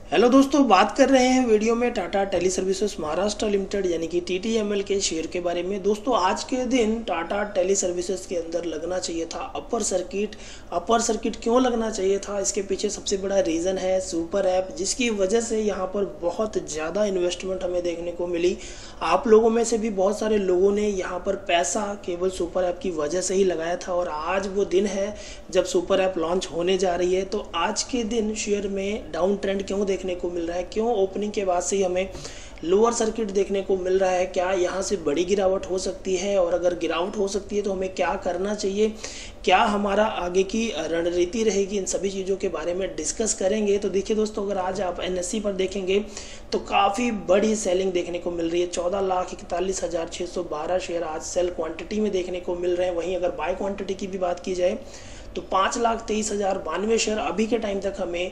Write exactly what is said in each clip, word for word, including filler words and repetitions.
Hello दोस्तों, बात कर रहे हैं वीडियो में Tata tele services Maharashtra limited यानी कि टीटीएमएल के शेयर के बारे में। दोस्तों, आज के दिन टाटा टेली सर्विसेज के अंदर लगना चाहिए था अपर सर्किट। अपर सर्किट क्यों लगना चाहिए था, इसके पीछे सबसे बड़ा रीज़न है सुपर ऐप, जिसकी वजह से यहाँ पर बहुत ज़्यादा इन्वेस्टमेंट हमें देखने को मिली। आप लोगों में से भी बहुत सारे लोगों ने यहाँ पर पैसा केवल सुपर ऐप की वजह से ही लगाया था और आज वो दिन है जब सुपर ऐप लॉन्च होने जा रही है। तो आज के दिन शेयर में डाउन ट्रेंड क्यों देखने को मिल रहा है, क्यों ओपनिंग के बाद से ही हमें लोअर सर्किट देखने को मिल रहा है, क्या यहाँ से बड़ी गिरावट हो सकती है और अगर गिरावट हो सकती है तो हमें क्या करना चाहिए, क्या हमारा आगे की रणनीति रहेगी, इन सभी चीज़ों के बारे में डिस्कस करेंगे। तो देखिए दोस्तों, अगर आज आप एनएससी पर देखेंगे तो काफ़ी बड़ी सेलिंग देखने को मिल रही है। चौदह लाख इकतालीस हज़ार छः सौ बारह शेयर आज सेल क्वांटिटी में देखने को मिल रहे हैं। वहीं अगर बाय क्वांटिटी की भी बात की जाए तो पाँच लाख तेईस हज़ार बानवे शेयर अभी के टाइम तक हमें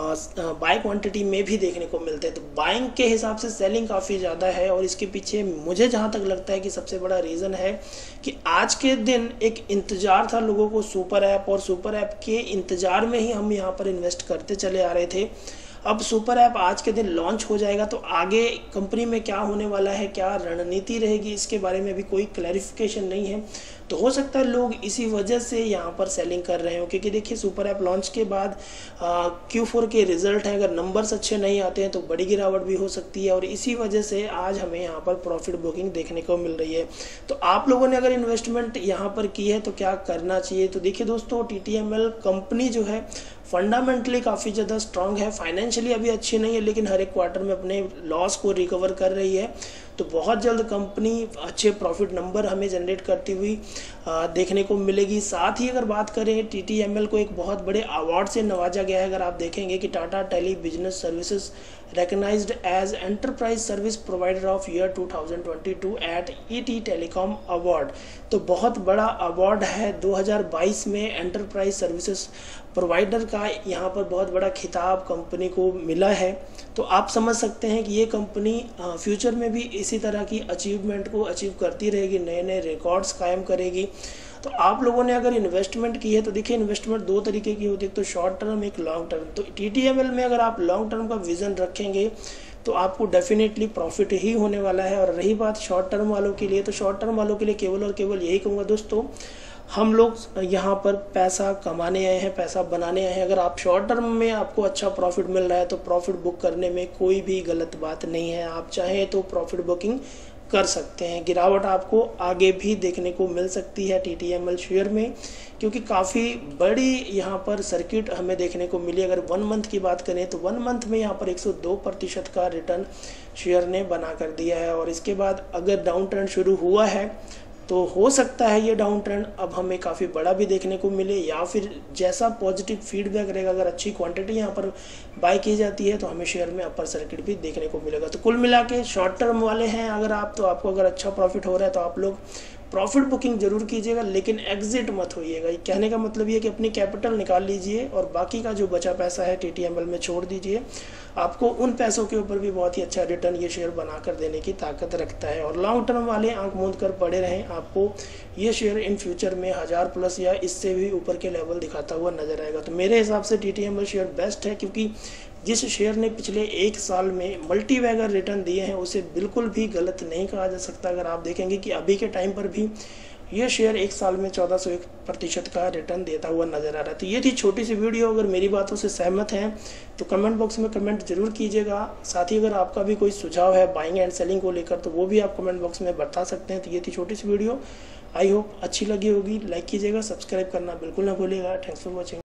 बाय क्वांटिटी में भी देखने को मिलते हैं। तो बाइंग के हिसाब से सेलिंग काफ़ी ज़्यादा है और इसके पीछे मुझे जहाँ तक लगता है कि सबसे बड़ा रीज़न है कि आज के दिन एक इंतज़ार था लोगों को सुपर ऐप, और सुपर ऐप के इंतज़ार में ही हम यहाँ पर इन्वेस्ट करते चले आ रहे थे। अब सुपर ऐप आज के दिन लॉन्च हो जाएगा तो आगे कंपनी में क्या होने वाला है, क्या रणनीति रहेगी, इसके बारे में अभी कोई क्लैरिफिकेशन नहीं है। तो हो सकता है लोग इसी वजह से यहाँ पर सेलिंग कर रहे हो, क्योंकि देखिए सुपर ऐप लॉन्च के बाद क्यू फोर के रिजल्ट हैं, अगर नंबर्स अच्छे नहीं आते हैं तो बड़ी गिरावट भी हो सकती है और इसी वजह से आज हमें यहाँ पर प्रॉफिट बुकिंग देखने को मिल रही है। तो आप लोगों ने अगर इन्वेस्टमेंट यहाँ पर की है तो क्या करना चाहिए। तो देखिए दोस्तों, टीटीएमएल कंपनी जो है फंडामेंटली काफ़ी ज़्यादा स्ट्रांग है, फाइनेंशियली अभी अच्छी नहीं है लेकिन हर एक क्वार्टर में अपने लॉस को रिकवर कर रही है। तो बहुत जल्द कंपनी अच्छे प्रॉफिट नंबर हमें जनरेट करती हुई आ, देखने को मिलेगी। साथ ही अगर बात करें, टीटीएमएल को एक बहुत बड़े अवार्ड से नवाजा गया है। अगर आप देखेंगे कि Tata tele business services recognized as enterprise service provider of year two thousand twenty two at E T Telecom Award। तो बहुत बड़ा अवार्ड है दो हज़ार बाईस में एंटरप्राइज सर्विसेज प्रोवाइडर का, यहाँ पर बहुत बड़ा खिताब कंपनी को मिला है। तो आप समझ सकते हैं कि ये कंपनी फ्यूचर में भी इसी तरह की अचीवमेंट को अचीव करती रहेगी, नए नए रिकॉर्ड्स कायम करेगी। तो आप लोगों ने अगर इन्वेस्टमेंट की है तो देखिए, इन्वेस्टमेंट दो तरीके की होती है, तो शॉर्ट टर्म, एक लॉन्ग टर्म। तो टीटीएमएल में अगर आप लॉन्ग टर्म का विजन रखेंगे तो आपको डेफिनेटली प्रॉफिट ही होने वाला है। और रही बात शॉर्ट टर्म वालों के लिए, तो शॉर्ट टर्म वालों के लिए केवल और केवल यही कहूँगा दोस्तों, हम लोग यहाँ पर पैसा कमाने आए हैं, पैसा बनाने आए हैं। अगर आप शॉर्ट टर्म में आपको अच्छा प्रॉफिट मिल रहा है तो प्रॉफिट बुक करने में कोई भी गलत बात नहीं है। आप चाहें तो प्रॉफिट बुकिंग कर सकते हैं। गिरावट आपको आगे भी देखने को मिल सकती है टीटीएमएल शेयर में, क्योंकि काफ़ी बड़ी यहाँ पर सर्किट हमें देखने को मिली। अगर वन मंथ की बात करें तो वन मंथ में यहाँ पर एक सौ दो प्रतिशत का रिटर्न शेयर ने बना कर दिया है। और इसके बाद अगर डाउन ट्रेंड शुरू हुआ है तो हो सकता है ये डाउन ट्रेंड अब हमें काफ़ी बड़ा भी देखने को मिले, या फिर जैसा पॉजिटिव फीडबैक रहेगा, अगर अच्छी क्वांटिटी यहाँ पर बाय की जाती है तो हमें शेयर में अपर सर्किट भी देखने को मिलेगा। तो कुल मिला के शॉर्ट टर्म वाले हैं अगर आप, तो आपको अगर अच्छा प्रॉफिट हो रहा है तो आप लोग प्रॉफिट बुकिंग जरूर कीजिएगा, लेकिन एग्जिट मत होइएगा। कहने का मतलब ये कि अपनी कैपिटल निकाल लीजिए और बाकी का जो बचा पैसा है टीटीएमएल में छोड़ दीजिए। आपको उन पैसों के ऊपर भी बहुत ही अच्छा रिटर्न ये शेयर बनाकर देने की ताकत रखता है। और लॉन्ग टर्म वाले आंख मूंद कर पड़े रहें, आपको ये शेयर इन फ्यूचर में हज़ार प्लस या इससे भी ऊपर के लेवल दिखाता हुआ नजर आएगा। तो मेरे हिसाब से टीटीएमएल शेयर बेस्ट है, क्योंकि जिस शेयर ने पिछले एक साल में मल्टी बैगर रिटर्न दिए हैं उसे बिल्कुल भी गलत नहीं कहा जा सकता। अगर आप देखेंगे कि अभी के टाइम पर भी ये शेयर एक साल में चौदह सौ एक प्रतिशत का रिटर्न देता हुआ नजर आ रहा है। तो ये थी छोटी सी वीडियो। अगर मेरी बातों से सहमत हैं तो कमेंट बॉक्स में कमेंट जरूर कीजिएगा। साथ ही अगर आपका भी कोई सुझाव है बाइंग एंड सेलिंग को लेकर तो वो भी आप कमेंट बॉक्स में बता सकते हैं। तो ये थी छोटी सी वीडियो, आई होप अच्छी लगी होगी। लाइक कीजिएगा, सब्सक्राइब करना बिल्कुल ना भूलिएगा। Thanks for watching.